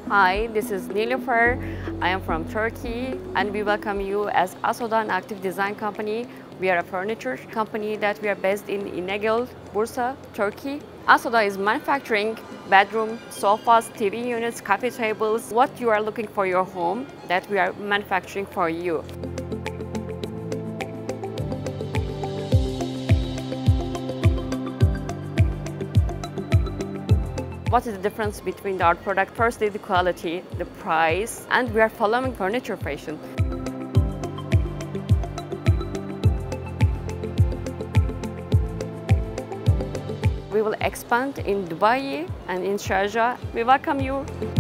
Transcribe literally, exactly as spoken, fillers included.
Hi, this is Nilüfer. I am from Turkey and we welcome you as Asoda, an active design company. We are a furniture company that we are based in İnegöl, Bursa, Turkey. Asoda is manufacturing bedroom, sofas, T V units, coffee tables. What you are looking for your home, that we are manufacturing for you. What is the difference between our product? Firstly, the quality, the price, and we are following furniture fashion. We will expand in Dubai and in Sharjah. We welcome you.